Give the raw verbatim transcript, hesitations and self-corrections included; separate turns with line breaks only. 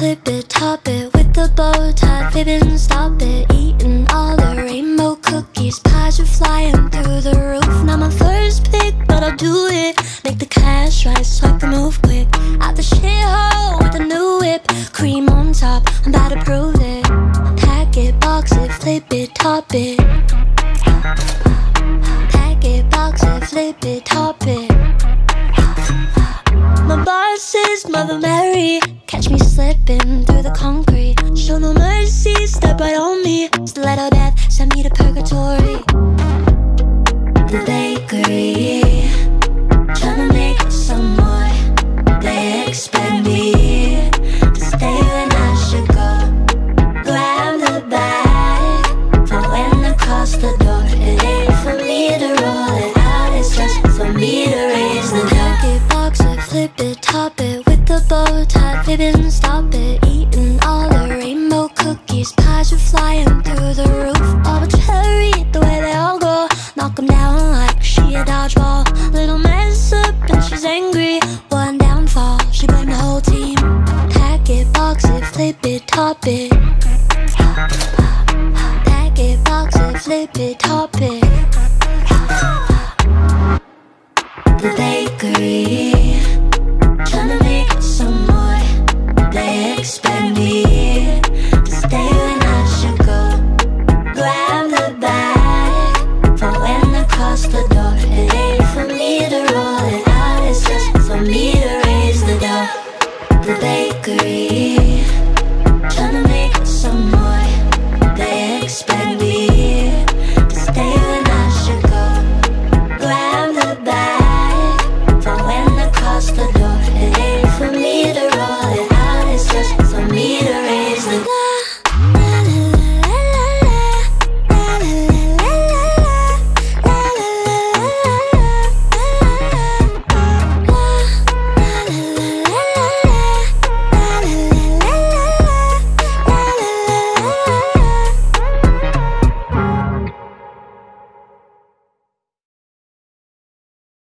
flip it, top it with the bow tie, fibbing, stop it, eating all the rainbow cookies. Pies are flying through the roof. Not my first pick, but I'll do it. Make the cash rise so I can move quick. Out the shithole with a new whip, cream on top, I'm about to prove it. Pack it, box it, flip it, top it. Pack it, box it, flip it, top it. My boss is Mother Mary. Catch me slipping through the concrete. Show no mercy, step right on me. Stiletto death, send me to purgatory. The bakery, tryna make some more. They expect me to stay when I should go. Grab the bag for when I cross the door. It ain't for me to roll it out, it's just for me to raise the door. Box it, flip it, top it with the bow tie, fibbing, stop it, eating all the rainbow cookies. Pies are flying through the roof. All the cherry, the way they all go. Knock 'em down like she a dodgeball. Little mess up and she's angry. One downfall, she blamed the whole team. Pack it, box it, flip it, top it. Pack it, box it, flip it, top it. The bakery, tryna make some more. They expect me to stay when I should go. Grab the bag for when I cross the door. It ain't for me to roll it out, it's just for me to raise the door. The bakery.